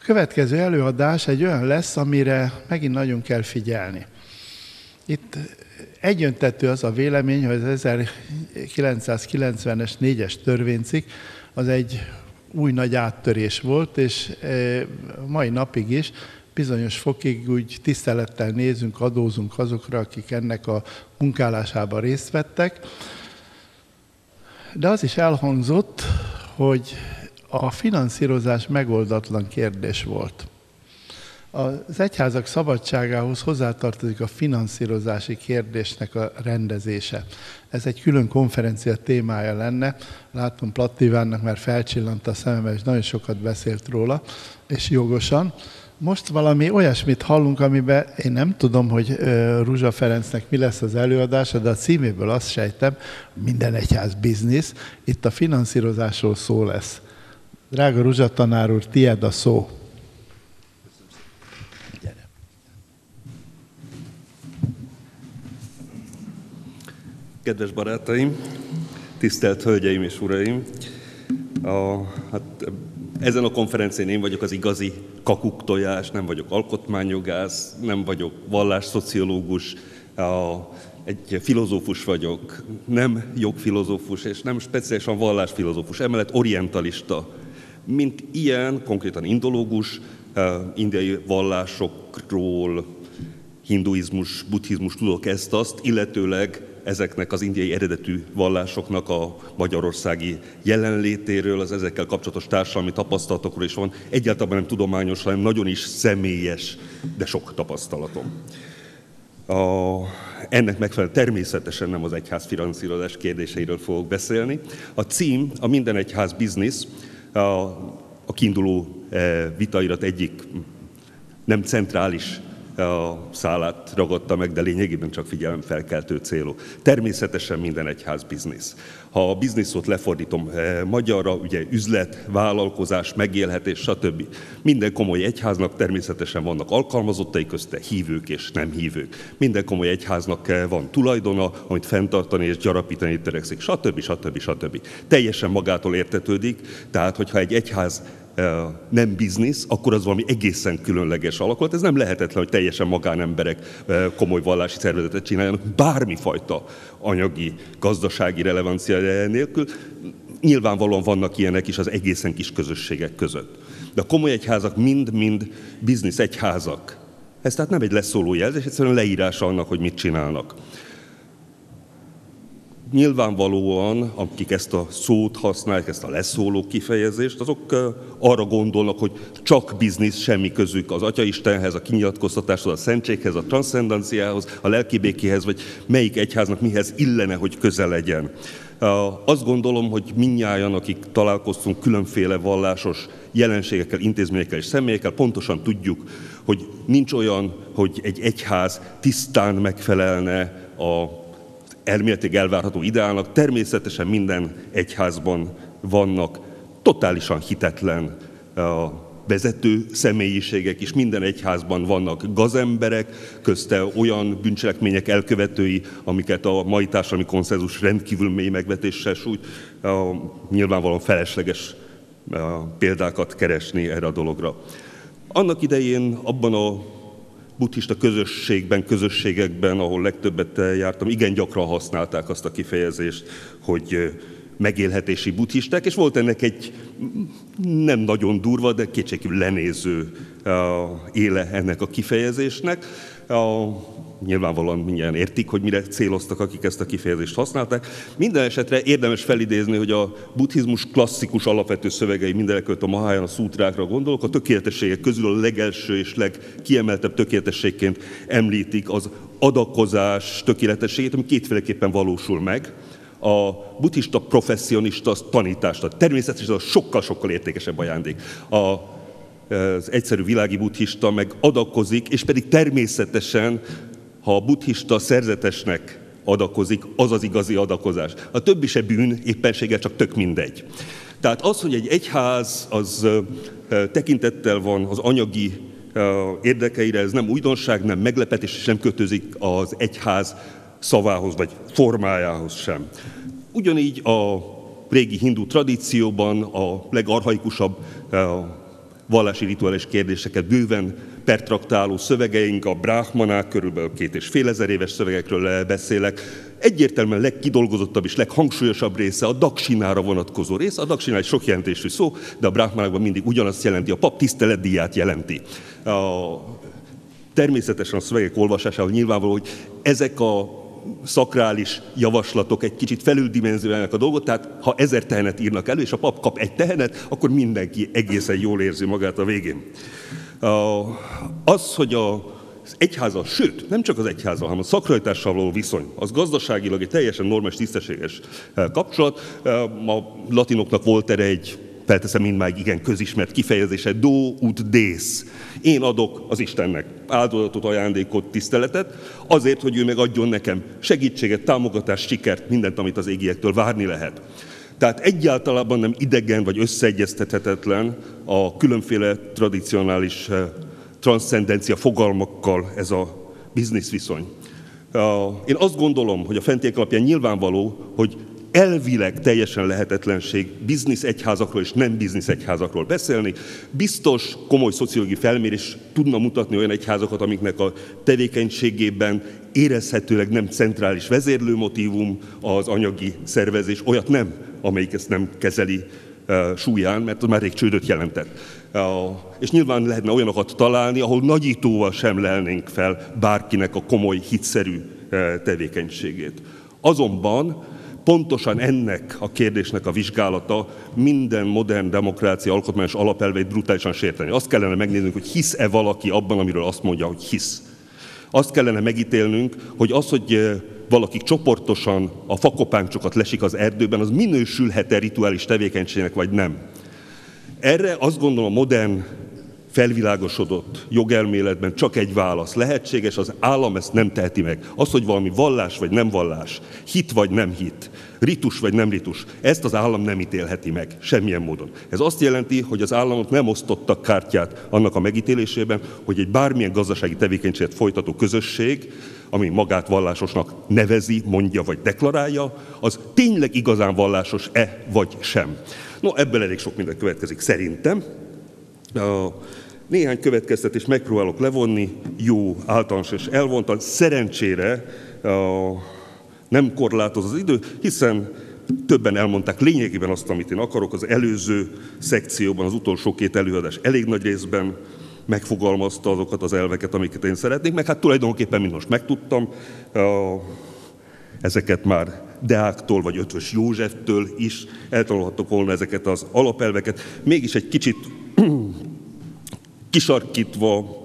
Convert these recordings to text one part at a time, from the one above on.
következő előadás egy olyan lesz, amire megint nagyon kell figyelni. Itt egyöntetű az a vélemény, hogy az 1990-es 4-es törvénycikk az egy új nagy áttörés volt, és mai napig is bizonyos fokig úgy tisztelettel nézünk, adózunk azokra, akik ennek a munkálásában részt vettek. De az is elhangzott, hogy a finanszírozás megoldatlan kérdés volt. Az egyházak szabadságához hozzátartozik a finanszírozási kérdésnek a rendezése. Ez egy külön konferencia témája lenne. Látom, Platt Ivánnak már felcsillant a szemembe, és nagyon sokat beszélt róla, és jogosan. Most valami olyasmit hallunk, amiben én nem tudom, hogy Ruzsa Ferencnek mi lesz az előadása, de a címéből azt sejtem, minden egyház biznisz, itt a finanszírozásról szó lesz. Drága Ruzsa tanár úr, tiéd a szó. Kedves barátaim, tisztelt hölgyeim és uraim! Ezen a konferencián én vagyok az igazi kakuktojás, nem vagyok alkotmányjogász, nem vagyok vallásszociológus, egy filozófus vagyok, nem jogfilozófus és nem speciálisan vallásfilozófus, emellett orientalista. Mint ilyen, konkrétan indológus, indiai vallásokról, hinduizmus, buddhizmus tudok ezt-azt, illetőleg ezeknek az indiai eredetű vallásoknak a magyarországi jelenlétéről, az ezekkel kapcsolatos társadalmi tapasztalatokról is van. Egyáltalán nem tudományos, hanem nagyon is személyes, de sok tapasztalatom. Ennek megfelelően természetesen nem az egyház finanszírozás kérdéseiről fogok beszélni. A cím, a Minden egyház biznisz, a kiinduló vitairat egyik nem centrális szálát ragadta meg, de lényegében csak figyelemfelkeltő célú. Természetesen minden egyház biznisz. Ha a bizniszot lefordítom magyarra, ugye üzlet, vállalkozás, megélhetés, stb. Minden komoly egyháznak természetesen vannak alkalmazottai, közte hívők és nem hívők. Minden komoly egyháznak van tulajdona, amit fenntartani és gyarapítani törekszik, stb. Teljesen magától értetődik, tehát hogyha egy egyház nem biznisz, akkor az valami egészen különleges alakulat. Ez nem lehetetlen, hogy teljesen magánemberek komoly vallási szervezetet csináljanak, bármifajta anyagi, gazdasági relevancia nélkül. Nyilvánvalóan vannak ilyenek is az egészen kis közösségek között. De a komoly egyházak mind-mind biznisz egyházak. Ez tehát nem egy leszóló jelzés, egyszerűen leírása annak, hogy mit csinálnak. Nyilvánvalóan, akik ezt a szót használják, ezt a leszóló kifejezést, azok arra gondolnak, hogy csak biznisz, semmi közük az Atya-Istenhez, a kinyilatkoztatáshoz, a szentséghez, a transzcendenciához, a lelki békéhez, vagy melyik egyháznak mihez illene, hogy közel legyen. Azt gondolom, hogy mindnyájan, akik találkoztunk különféle vallásos jelenségekkel, intézményekkel és személyekkel, pontosan tudjuk, hogy nincs olyan, hogy egy egyház tisztán megfelelne a elméletileg elvárható ideálnak. Természetesen minden egyházban vannak totálisan hitetlen vezető személyiségek is, minden egyházban vannak gazemberek, közte olyan bűncselekmények elkövetői, amiket a mai társadalmi konszenzus rendkívül mély megvetéssel sújt. Nyilvánvalóan felesleges példákat keresni erre a dologra. Annak idején abban a buddhista közösségekben, ahol legtöbbet jártam, igen gyakran használták azt a kifejezést, hogy megélhetési buddhisták, és volt ennek egy nem nagyon durva, de kétségkívül lenéző éle ennek a kifejezésnek. Nyilvánvalóan mindjárt értik, hogy mire céloztak, akik ezt a kifejezést használták. Minden esetre érdemes felidézni, hogy a buddhizmus klasszikus alapvető szövegei, mindenekelőtt a Mahayana szútrákra gondolok, a tökéletességek közül a legelső és legkiemeltebb tökéletességként említik az adakozás tökéletességét, ami kétféleképpen valósul meg. A buddhista professzionista tanítást, természetesen az sokkal-sokkal értékesebb ajándék. Az egyszerű világi buddhista meg adakozik, és pedig természetesen, ha a buddhista szerzetesnek adakozik, az az igazi adakozás. A többi se bűn, éppenséggel csak tök mindegy. Tehát az, hogy egy egyház az tekintettel van az anyagi érdekeire, ez nem újdonság, nem meglepetés, és nem kötőzik az egyház szavához vagy formájához sem. Ugyanígy a régi hindu tradícióban a legarchaikusabb vallási rituális kérdéseket bőven pertraktáló szövegeink, a bráhmanák, körülbelül 2500 éves szövegekről beszélek. Egyértelműen legkidolgozottabb és leghangsúlyosabb része a daksinára vonatkozó rész. A daksiná egy sok jelentésű szó, de a bráhmanákban mindig ugyanazt jelenti, a pap tiszteletdíját jelenti. Természetesen a szövegek olvasásával nyilvánvaló, hogy ezek a szakrális javaslatok egy kicsit felüldimenziálják a dolgot, tehát ha 1000 tehenet írnak elő, és a pap kap egy tehenet, akkor mindenki egészen jól érzi magát a végén. Az, hogy az egyházzal, sőt, nem csak az egyházzal, hanem a szakralitással való viszony, az gazdaságilag egy teljesen normális, tisztességes kapcsolat. A latinoknak volt erre egy, felteszem mindmáig igen közismert kifejezése, do ut des. Én adok az Istennek áldozatot, ajándékot, tiszteletet, azért, hogy ő meg adjon nekem segítséget, támogatást, sikert, mindent, amit az égiektől várni lehet. Tehát egyáltalán nem idegen vagy összeegyeztethetetlen a különféle tradicionális transzcendencia fogalmakkal ez a bizniszviszony. Én azt gondolom, hogy a fentiek alapján nyilvánvaló, hogy elvileg teljesen lehetetlenség biznisz egyházakról és nem biznisz egyházakról beszélni. Biztos komoly szociológiai felmérés tudna mutatni olyan egyházakat, amiknek a tevékenységében érezhetőleg nem centrális vezérlőmotívum az anyagi szervezés, olyat nem, amelyik ezt nem kezeli súlyán, mert az már rég csődöt jelentett. És nyilván lehetne olyanokat találni, ahol nagyítóval sem lelnénk fel bárkinek a komoly, hitszerű tevékenységét. Azonban pontosan ennek a kérdésnek a vizsgálata minden modern demokrácia alkotmányos alapelveit brutálisan sérteni. Azt kellene megnéznünk, hogy hisz-e valaki abban, amiről azt mondja, hogy hisz. Azt kellene megítélnünk, hogy az, hogy valaki csoportosan a fakopáncsokat lesik az erdőben, az minősülhet-e rituális tevékenységnek, vagy nem. Erre azt gondolom a modern, felvilágosodott jogelméletben csak egy válasz lehetséges, az állam ezt nem teheti meg. Az, hogy valami vallás vagy nem vallás, hit vagy nem hit, ritus vagy nem ritus, ezt az állam nem ítélheti meg semmilyen módon. Ez azt jelenti, hogy az államok nem osztottak kártyát annak a megítélésében, hogy egy bármilyen gazdasági tevékenységet folytató közösség, ami magát vallásosnak nevezi, mondja vagy deklarálja, az tényleg igazán vallásos-e vagy sem. No, ebből elég sok minden következik szerintem. Néhány következtetést megpróbálok levonni, jó, általános és elvontan. Szerencsére nem korlátoz az idő, hiszen többen elmondták lényegében azt, amit én akarok. Az előző szekcióban, az utolsó 2 előadás elég nagy részben megfogalmazta azokat az elveket, amiket én szeretnék, meg hát tulajdonképpen mind most megtudtam. Ezeket már Deáktól vagy Ötvös Józseftől is eltanulhattok volna ezeket az alapelveket. Mégis egy kicsit kisarkítva,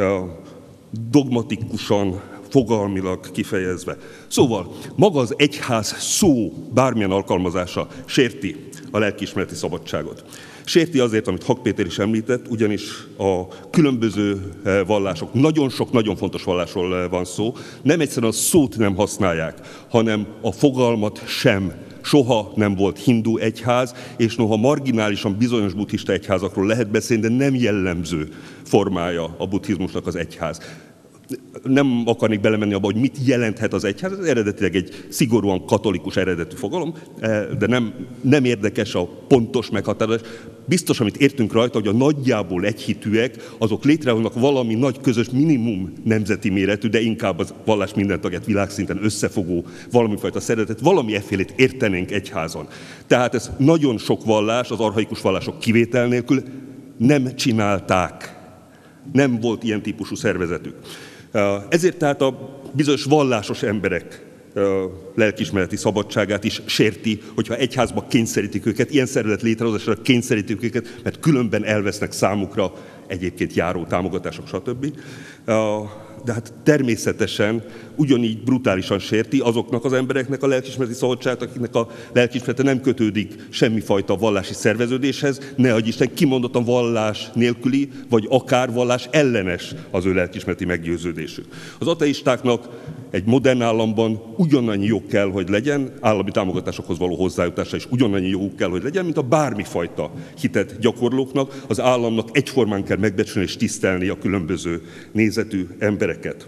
dogmatikusan, fogalmilag kifejezve. Szóval maga az egyház szó bármilyen alkalmazása sérti a lelkiismereti szabadságot. Sérti azért, amit Hak Péter is említett, ugyanis a különböző vallások, nagyon sok, nagyon fontos vallásról van szó, nem egyszerűen a szót nem használják, hanem a fogalmat sem. Soha nem volt hindu egyház, és noha marginálisan bizonyos buddhista egyházakról lehet beszélni, de nem jellemző formája a buddhizmusnak az egyház. Nem akarnék belemenni abba, hogy mit jelenthet az egyház, ez eredetileg egy szigorúan katolikus eredetű fogalom, de nem érdekes a pontos meghatározás. Biztos, amit értünk rajta, hogy a nagyjából egyhitűek, azok létrehoznak valami nagy közös minimum nemzeti méretű, de inkább az vallás minden tagját világszinten összefogó valamifajta szeretet, valami effélét értenénk egyházon. Tehát ez nagyon sok vallás, az archaikus vallások kivétel nélkül nem csinálták. Nem volt ilyen típusú szervezetük. Ezért tehát a bizonyos vallásos emberek lelkiismereti szabadságát is sérti, hogyha egyházba kényszerítik őket, ilyen szervezet létrehozásra kényszerítik őket, mert különben elvesznek számukra egyébként járó támogatások, stb. De hát természetesen ugyanígy brutálisan sérti azoknak az embereknek a lelkiismereti szabadságot, akiknek a lelkiismerete nem kötődik semmifajta vallási szerveződéshez, ne adj Isten, kimondottan vallás nélküli, vagy akár vallás ellenes az ő lelkiismereti meggyőződésük. Az ateistáknak egy modern államban ugyanannyi jog kell, hogy legyen, állami támogatásokhoz való hozzájutásra is ugyanannyi joguk kell, hogy legyen, mint a bármifajta hitet gyakorlóknak. Az államnak egyformán kell megbecsülni és tisztelni a különböző nézetű embereket.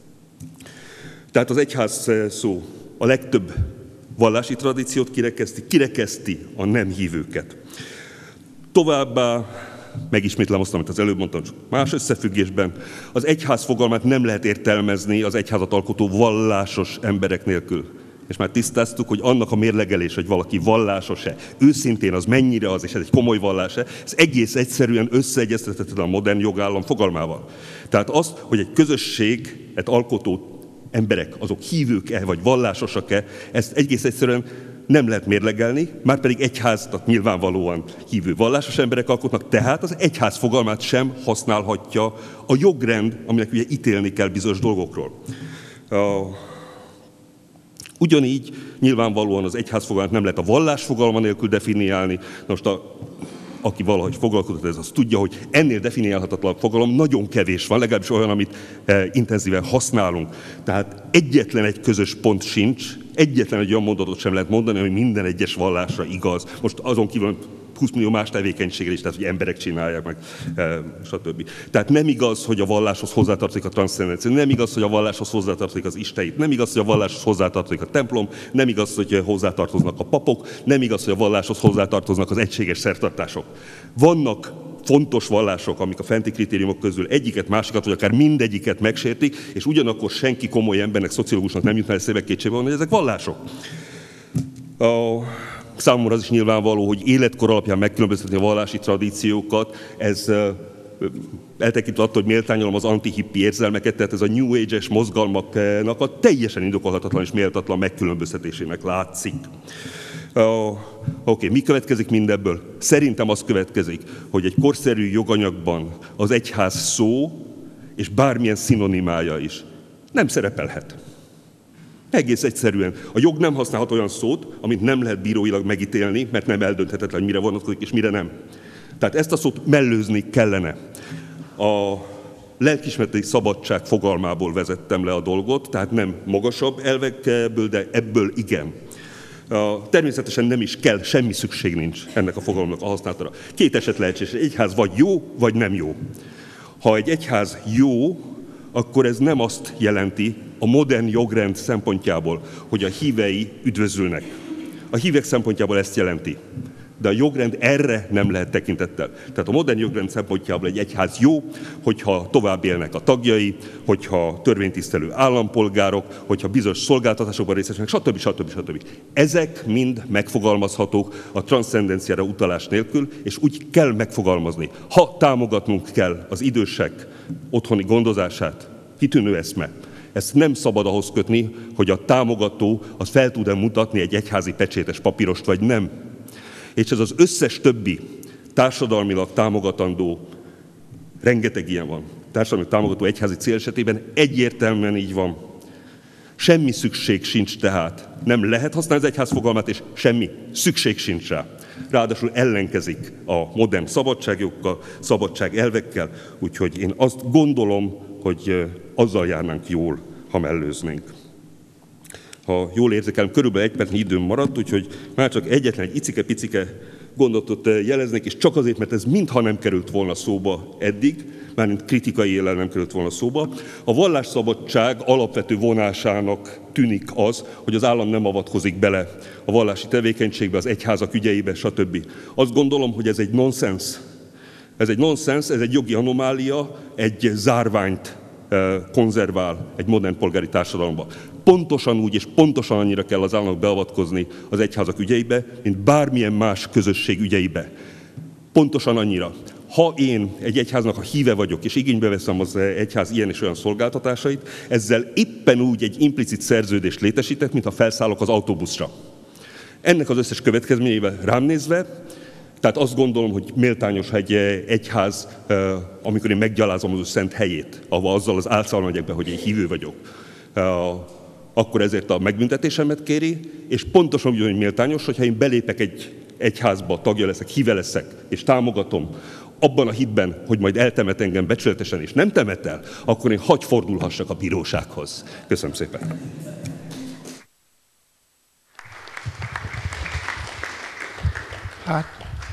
Tehát az egyház szó a legtöbb vallási tradíciót kirekeszti a nem hívőket. Továbbá megismétlem azt, amit az előbb mondtam, csak más összefüggésben, az egyház fogalmát nem lehet értelmezni az egyházat alkotó vallásos emberek nélkül. És már tisztáztuk, hogy annak a mérlegelés, hogy valaki vallásos-e, őszintén az mennyire az, és ez egy komoly vallás-e, ez egész egyszerűen összeegyeztethetetlen a modern jogállam fogalmával. Tehát az, hogy egy közösséget alkotó emberek, azok hívők-e, vagy vallásosak-e, ezt egész egyszerűen nem lehet mérlegelni, márpedig egyházat nyilvánvalóan hívő vallásos emberek alkotnak, tehát az egyház fogalmát sem használhatja a jogrend, aminek ugye ítélni kell bizonyos dolgokról. Ugyanígy nyilvánvalóan az egyház fogalmát nem lehet a vallás fogalma nélkül definiálni. Most aki valahogy foglalkozott ez, az tudja, hogy ennél definiálhatatlan fogalom nagyon kevés van, legalábbis olyan, amit intenzíven használunk. Tehát egyetlen egy közös pont sincs, egyetlen egy olyan mondatot sem lehet mondani, ami minden egyes vallásra igaz. Most azon kívül 20 millió más tevékenységre is, tehát hogy emberek csinálják meg, stb. Tehát nem igaz, hogy a valláshoz hozzátartozik a transzcendencia, nem igaz, hogy a valláshoz hozzátartozik az isteit, nem igaz, hogy a valláshoz hozzátartozik a templom, nem igaz, hogy hozzátartoznak a papok, nem igaz, hogy a valláshoz hozzátartoznak az egységes szertartások. Vannak fontos vallások, amik a fenti kritériumok közül egyiket, másikat, vagy akár mindegyiket megsértik, és ugyanakkor senki komoly embernek, szociológusnak nem jutna eszébe kétségbe van, hogy ezek vallások. Számomra az is nyilvánvaló, hogy életkor alapján megkülönböztetni a vallási tradíciókat, ez eltekintve attól, hogy méltányolom az anti-hippi érzelmeket, tehát ez a New Age-es mozgalmaknak a teljesen indokolhatatlan és méltatlan megkülönböztetésének látszik. Mi következik mindebből? Szerintem az következik, hogy egy korszerű joganyagban az egyház szó és bármilyen szinonimája is nem szerepelhet. Egész egyszerűen. A jog nem használhat olyan szót, amit nem lehet bíróilag megítélni, mert nem eldönthetetlen, hogy mire vonatkozik és mire nem. Tehát ezt a szót mellőzni kellene. A lelkiismereti szabadság fogalmából vezettem le a dolgot, tehát nem magasabb elvekből, de ebből igen. Természetesen nem is kell, semmi szükség nincs ennek a fogalomnak a használatára. Két eset lehetséges, egy egyház vagy jó, vagy nem jó. Ha egy egyház jó, akkor ez nem azt jelenti a modern jogrend szempontjából, hogy a hívei üdvözülnek. A hívek szempontjából ezt jelenti. De a jogrend erre nem lehet tekintettel. Tehát a modern jogrend szempontjából egy egyház jó, hogyha tovább élnek a tagjai, hogyha törvénytisztelő állampolgárok, hogyha bizonyos szolgáltatásokban részesülnek, stb. Ezek mind megfogalmazhatók a transzcendenciára utalás nélkül, és úgy kell megfogalmazni. Ha támogatnunk kell az idősek otthoni gondozását, kitűnő eszme, ezt nem szabad ahhoz kötni, hogy a támogató az fel tud-e mutatni egy egyházi pecsétes papírost, vagy nem. És ez az összes többi társadalmilag támogatandó, rengeteg ilyen van, társadalmilag támogató egyházi cél esetében egyértelműen így van. Semmi szükség sincs tehát. Nem lehet használni az egyház fogalmát, és semmi szükség sincs rá. Ráadásul ellenkezik a modern szabadságjogokkal, szabadságelvekkel, úgyhogy én azt gondolom, hogy azzal járnánk jól, ha mellőznénk. Ha jól érzékelem, körülbelül 1 percnyi időm maradt, úgyhogy már csak egyetlen egy icike-picike gondolatot jeleznék, és csak azért, mert ez mintha nem került volna szóba eddig, mármint kritikai éllel nem került volna szóba. A vallásszabadság alapvető vonásának tűnik az, hogy az állam nem avatkozik bele a vallási tevékenységbe, az egyházak ügyeibe, stb. Azt gondolom, hogy ez egy nonsens. Ez egy nonsens, ez egy jogi anomália, egy zárványt konzervál egy modern polgári társadalomba. Pontosan úgy és pontosan annyira kell az államnak beavatkozni az egyházak ügyeibe, mint bármilyen más közösség ügyeibe. Pontosan annyira. Ha én egy egyháznak a híve vagyok, és igénybe veszem az egyház ilyen és olyan szolgáltatásait, ezzel éppen úgy egy implicit szerződést létesítek, mintha felszállok az autóbuszra. Ennek az összes következményével rám nézve, tehát azt gondolom, hogy méltányos, ha egy egyház, amikor én meggyalázom az ő szent helyét, ahol azzal az álccal megyek be, hogy én hívő vagyok, akkor ezért a megbüntetésemet kéri, és pontosan úgy, hogy méltányos, hogyha én belépek egy egyházba, tagja leszek, híve leszek, és támogatom, abban a hitben, hogy majd eltemet engem becsületesen, és nem temet el, akkor én hadd fordulhassak a bírósághoz. Köszönöm szépen! Hát,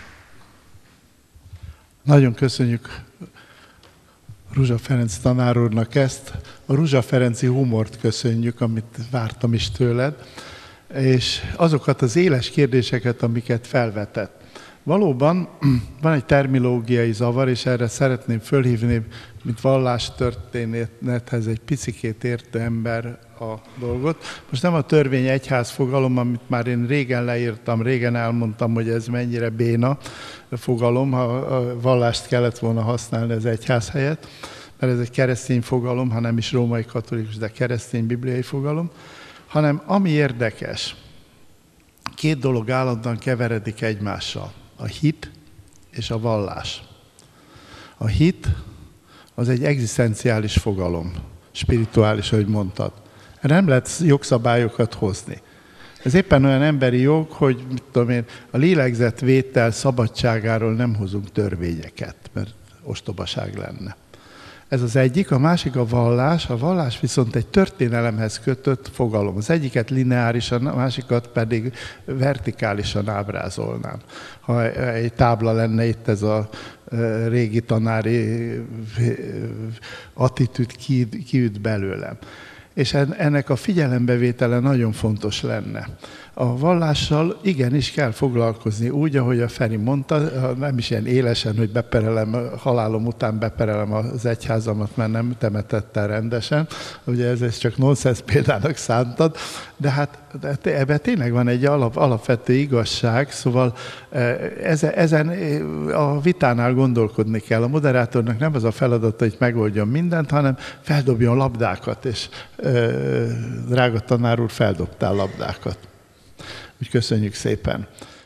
nagyon köszönjük Ruzsa Ferenc tanár úrnak ezt. A Ruzsa Ferenci humort köszönjük, amit vártam is tőled, és azokat az éles kérdéseket, amiket felvetett. Valóban van egy terminológiai zavar, és erre szeretném fölhívni, mint vallástörténethez egy picikét értő ember a dolgot. Most nem a törvény egyház fogalom, amit már én régen leírtam, régen elmondtam, hogy ez mennyire béna fogalom, ha a vallást kellett volna használni az egyház helyett, mert ez egy keresztény fogalom, ha nem is római katolikus, de keresztény bibliai fogalom, hanem ami érdekes, két dolog állandóan keveredik egymással. A hit és a vallás. A hit az egy egzisztenciális fogalom, spirituális, ahogy mondtad. Erre nem lehet jogszabályokat hozni. Ez éppen olyan emberi jog, hogy mit tudom én, a lélegzetvétel szabadságáról nem hozunk törvényeket, mert ostobaság lenne. Ez az egyik, a másik a vallás. A vallás viszont egy történelemhez kötött fogalom. Az egyiket lineárisan, a másikat pedig vertikálisan ábrázolnám. Ha egy tábla lenne itt, ez a régi tanári attitűd kiüt belőlem. És ennek a figyelembevétele nagyon fontos lenne. A vallással igenis kell foglalkozni úgy, ahogy a Feri mondta, nem is ilyen élesen, hogy halálom után beperelem az egyházamat, mert nem temetett el rendesen. Ugye ez csak nonsens példának szántad, de hát ebben tényleg van egy alapvető igazság, szóval ezen a vitánál gondolkodni kell. A moderátornak nem az a feladata, hogy megoldjon mindent, hanem feldobjon labdákat, és drága tanár úr, feldobtál labdákat. Úgy köszönjük szépen.